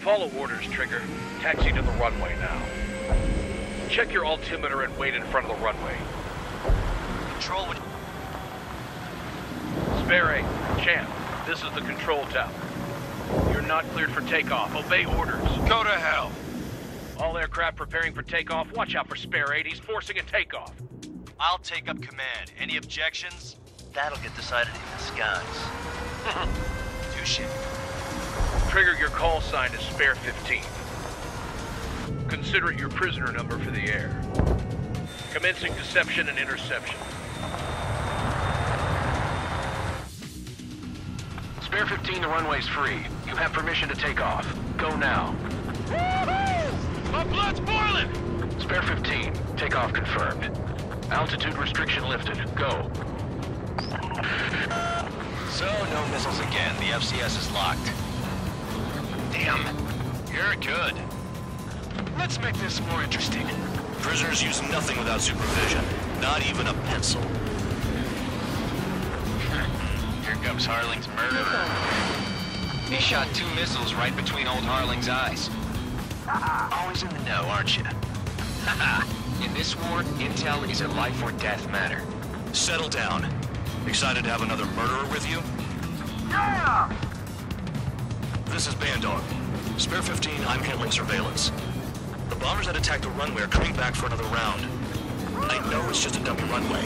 Follow orders, Trigger. Taxi to the runway now. Check your altimeter and wait in front of the runway. Control would... Spare 8, Champ, this is the control tower. You're not cleared for takeoff. Obey orders. Go to hell. All aircraft preparing for takeoff. Watch out for Spare 8. He's forcing a takeoff. I'll take up command. Any objections? That'll get decided in the skies. Touche. Trigger, your call sign is Spare 15. Consider it your prisoner number for the air. Commencing deception and interception. Spare 15, the runway's free. You have permission to take off. Go now. Woohoo! My blood's boiling! Spare 15, takeoff confirmed. Altitude restriction lifted. Go. So, no missiles again. The FCS is locked. Damn. You're good. Let's make this more interesting. Prisoners use nothing without supervision. Not even a pencil. Here comes Harling's murderer. He shot 2 missiles right between old Harling's eyes. Always in the know, aren't you? In this war, intel is a life or death matter. Settle down. Excited to have another murderer with you? Yeah! This is Bandog. Spare 15, I'm handling surveillance. The bombers that attacked the runway are coming back for another round. I know it's just a dummy runway.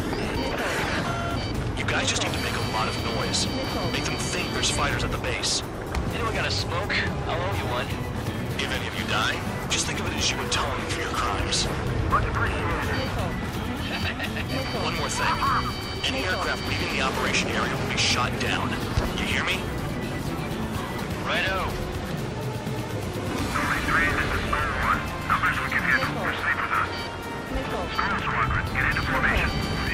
You guys just need to make a lot of noise. Make them think there's fighters at the base. Anyone got a smoke? I'll owe you one. If any of you die, just think of it as you atone for your crimes. Much appreciated. One more thing. Any aircraft leaving the operation area will be shot down. You hear me? Righto. Only 3, this is Spire 1. Numbers we can handle. We're safe with us. Squirrel Squadron, get into formation.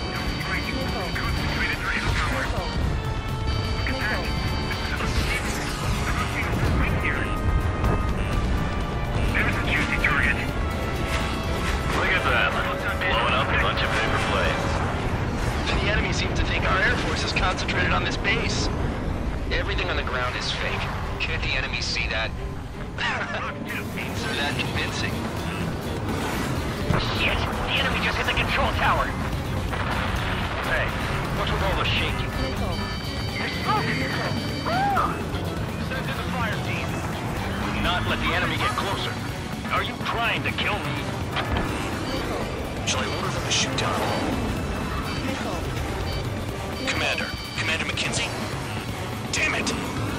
There's a juicy target. Look at that. Blowing up a bunch of paper planes. The enemy seems to think our air force is concentrated on this base. Everything on the ground is fake. Can't the enemy see that? They're that convincing. Shit! The enemy just hit the control tower! Hey, what's with all the shaking? You're smoking! Send in the fire team. Do not let the enemy get closer. Are you trying to kill me? Shall I order them to shoot down all? Commander McKenzie? Damn it!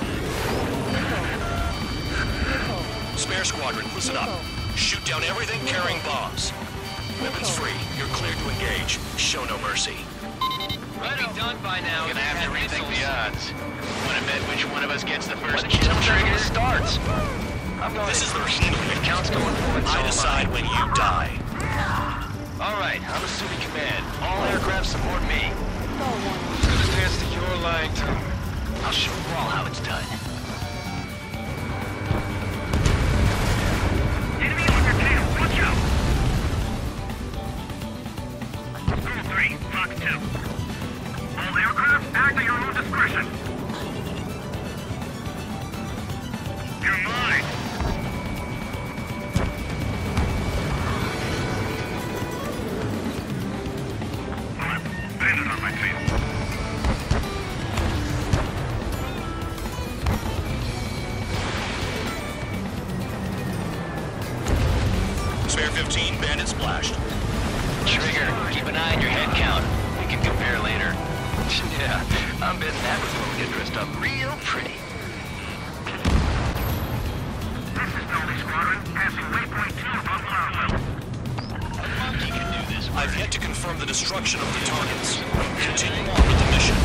Spare Squadron, listen up. Shoot down everything carrying bombs. Weapons free. You're cleared to engage. Show no mercy. Might be done by now. We're gonna have to rethink the odds. Wanna bet which one of us gets the first When kill trigger trigger? starts. I'm going This is the first. It counts going forward. I decide when you die. All right, I'm assuming command. All aircraft support me. Who's gonna dance to your line, Tom? I'll show you all how it's done. Enemy on your tail! Watch out! Squirrel 3, Fox 2. All aircraft, act at your own discretion. You're mine! I'm landed on my feet. Spare 15, bandit splashed. Trigger, keep an eye on your head count. We can compare later. Yeah, I'm betting that was when we get dressed up real pretty. This is Dolly Squadron, passing waypoint 2 above ground level. A monkey can do this. I've yet to confirm the destruction of the targets. Continue on with the mission.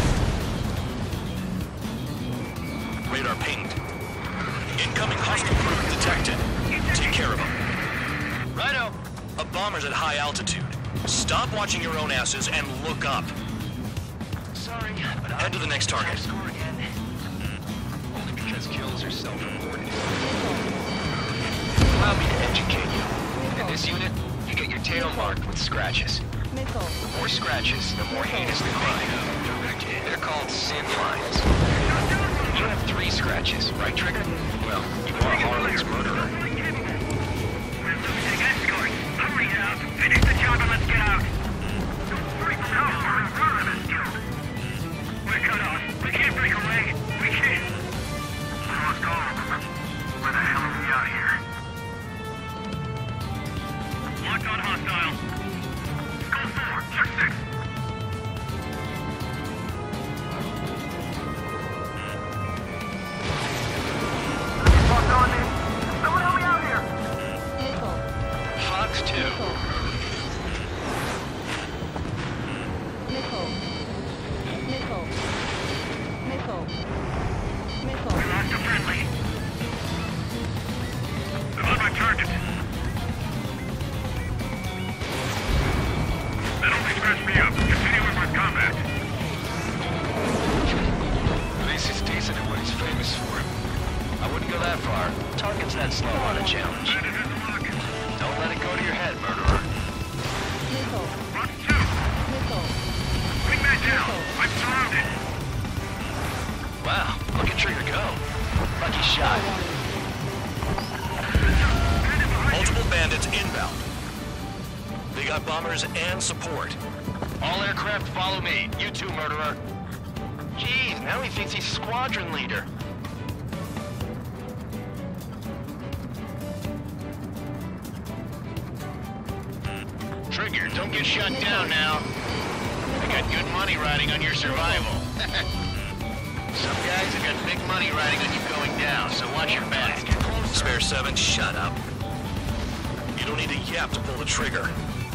Radar pinged. Incoming hostile group detected. Take care of them. Righto. A bomber's at high altitude. Stop watching your own asses and look up. Sorry, but Head to the next target. Score again. Only because kills are self-reported. Allow me to educate you. In this unit, you get your tail marked with scratches. The more scratches, the more heinous the crime. They're called sin lines. You have 3 scratches, right, Trigger? Well, you are Harling's murderer. We're losing escorts. Hurry up. Finish the job and let's get out. Don't break the house or his brother is killed. We're cut off. We can't break away. We can't. We lost all of them. Where the hell are we out here? Locked on hostile. Go 4. Check 6. Someone help me out here! Missile. Fox 2. Missile. Missile. Missile. Missile. Missile. We lost a friendly. I'm on my target. That only scratched me up. Continue with my combat. This is decent at what he's famous for. I wouldn't go that far. Target's that slow on a challenge. Landed in the lock. Don't let it go to your head, murderer. Missile. Box 2. Missile. Wingman down. I'm surrounded. Wow, look at Trigger go. Lucky shot. Multiple bandits inbound. They got bombers and support. All aircraft follow me. You too, murderer. Jeez, now he thinks he's squadron leader. Trigger, don't get shut down now. I got good money riding on your survival. Some guys have got big money riding on you going down, so watch your back. Spare 7, shut up. You don't need a yap to pull the trigger.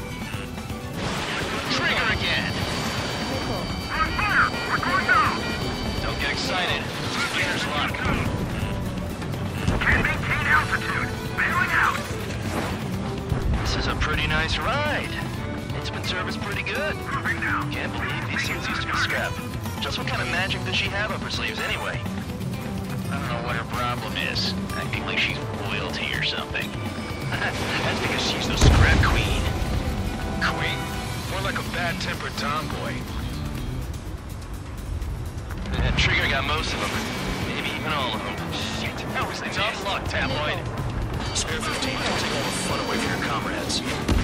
Trigger again! Missile. On fire! We're going down! Don't get excited. Beginner's luck. Can't maintain altitude. Bailing out. This is a pretty nice ride. It's been serviced pretty good. Moving now. Can't believe these suits used to be scrap. Just what kind of magic does she have up her sleeves anyway? I don't know what her problem is. Acting like she's royalty or something. That's because she's the scrap queen. Queen? More like a bad-tempered tomboy. Trigger got most of them. Maybe even all of them. Shit, that was tough luck, tabloid. Spare 15 can take all the fun away from your comrades.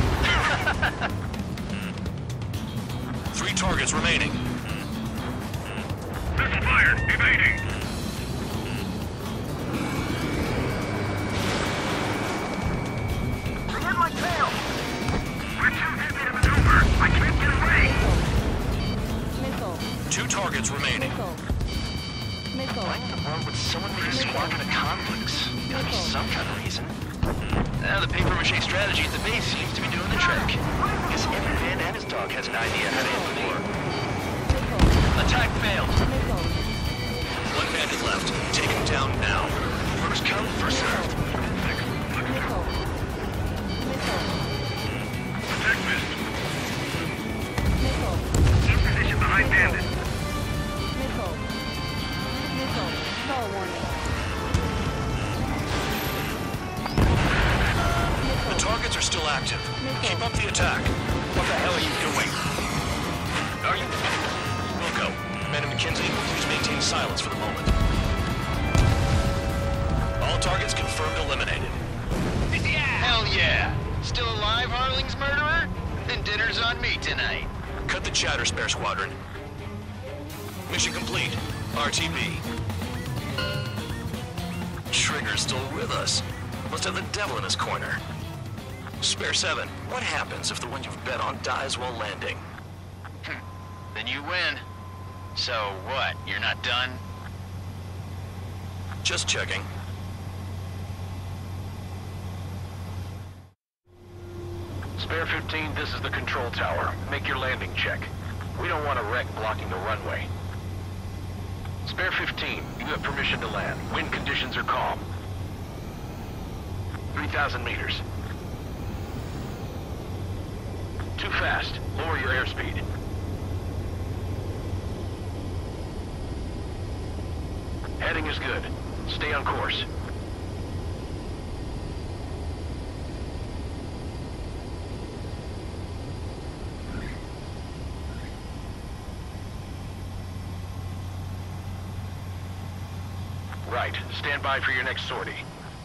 3 targets remaining. Missile fired. Evading. Bring in my tail. We're too heavy to maneuver. I can't get away. Missile. 2 targets remaining. Missile. Missile. Why in the world would someone make a squadron of convicts? Gotta be some kind of reason. Now the paper-mache strategy at the base seems to be doing the trick. Guess every man and his dog has an idea how to end the war. Missile. Attack failed. Missile. 1 bandit left. Take him down now. First come, first served. Missile. Missile. Attack missed. Missile. In position behind bandit. Missile. Missile. Stall warning. The targets are still active. Keep up the attack. What the hell are you doing? Are you... Wilco, Commander McKenzie, please maintain silence for the moment. All targets confirmed eliminated. Hell yeah! Still alive, Harling's murderer? Then dinner's on me tonight. Cut the chatter, Spare Squadron. Mission complete. RTB. Trigger's still with us. Must have the devil in his corner. Spare 7, what happens if the one you've bet on dies while landing? Then you win. So what, you're not done? Just checking. Spare 15, this is the control tower. Make your landing check. We don't want a wreck blocking the runway. Spare 15, you have permission to land. Wind conditions are calm. 3,000 meters. Too fast. Lower your airspeed. Heading is good. Stay on course. Right. Stand by for your next sortie.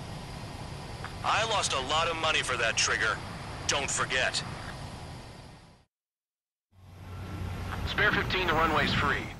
I lost a lot of money for that trigger. Don't forget. Spare 15, the runway's free.